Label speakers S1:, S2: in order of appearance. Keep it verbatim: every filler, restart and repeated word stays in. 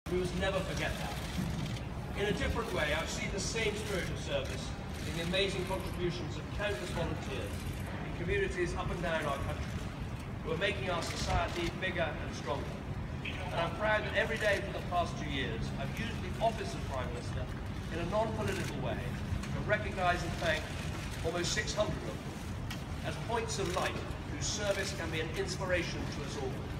S1: We must never forget that. In a different way, I've seen the same spirit of service in the amazing contributions of countless volunteers in communities up and down our country who are making our society bigger and stronger. And I'm proud that every day for the past two years, I've used the office of Prime Minister in a non-political way to recognise and thank almost six hundred of them as points of light whose service can be an inspiration to us all.